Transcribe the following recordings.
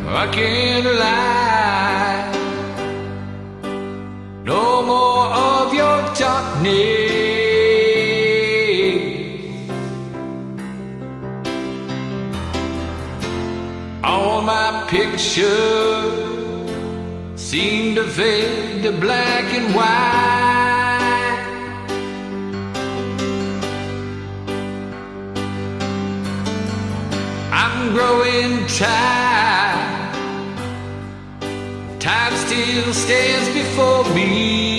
I can't lie. No more of your darkness. All my pictures seem to fade to black and white. I'm growing tired. Time still stands before me.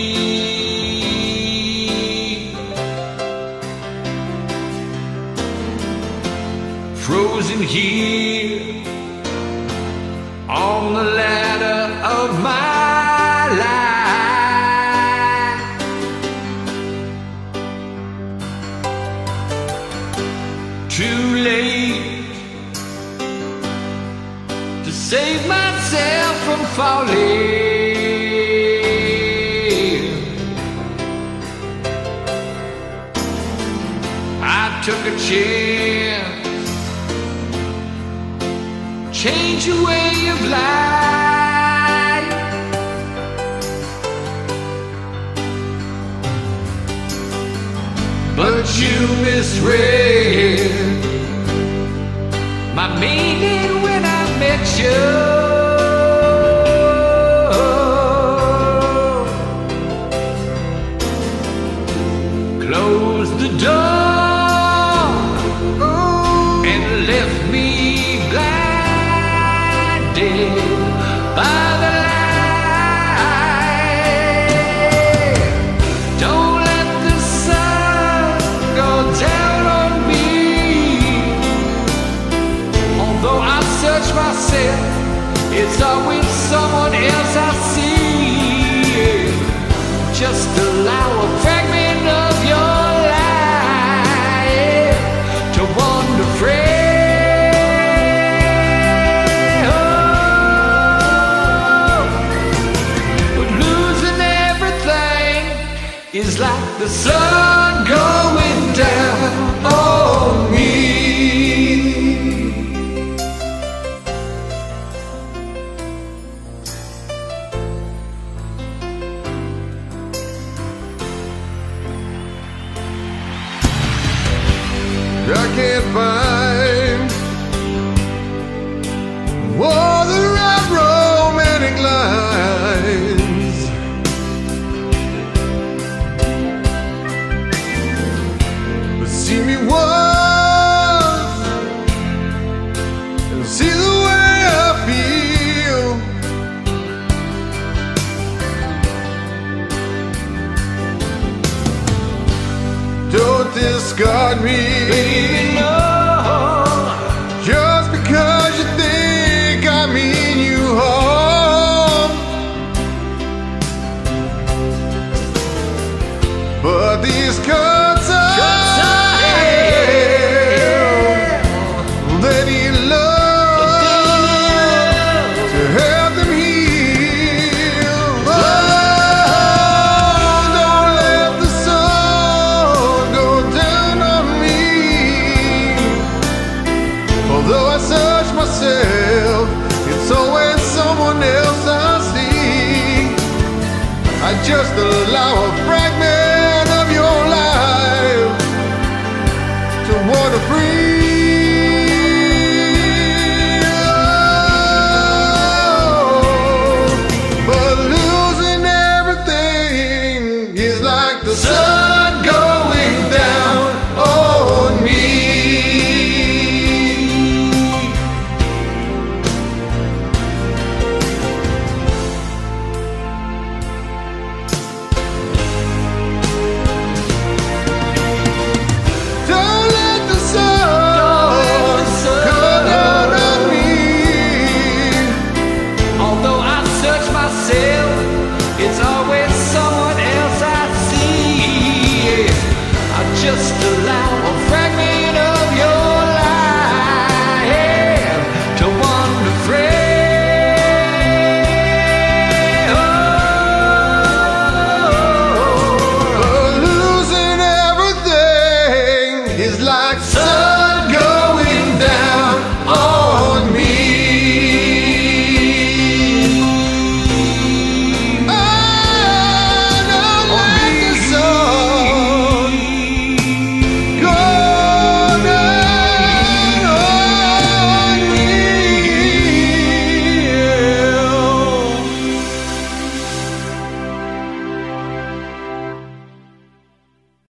Frozen here on the ladder of my life. Too late to save myself from falling. I took a chance, change your way of life. But you misread my meaning when I met you. Closed the door and left me blinded by the light. Don't let the sun go down on me. Although I search myself, it's always someone else I see. Just allow a fragment of your life to wander free. Oh, but losing everything is like the sun going down on me. I can't find all the right romantic lines. But see me once and see the way I feel. Don't discard me, Baby, no. just because you think I mean you harm. But these cuts are hell. They need love to help them heal. Oh, don't let the sun go down on me. Although I search myself, it's always someone else I see. I just